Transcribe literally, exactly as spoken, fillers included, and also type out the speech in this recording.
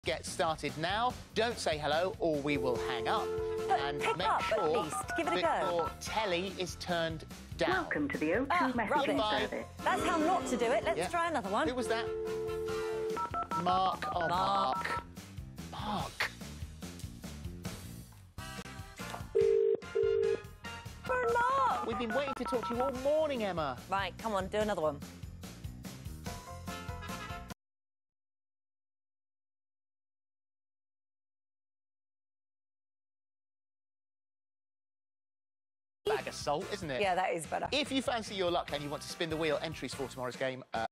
Get started now. Don't say hello or we will hang up. But and pick make up sure at least. Give it a that go. your telly is turned down. Welcome to the O two Ah, messaging rubbish. service. That's how not to do it. Let's Yeah. try another one. Who was that? Mark. Oh, Mark. Mark. Mark. For Mark. We've been waiting to talk to you all morning, Emma. Right, come on, do another one. Bag of salt, isn't it? Yeah, that is better. If you fancy your luck and you want to spin the wheel, entries for tomorrow's game. Uh,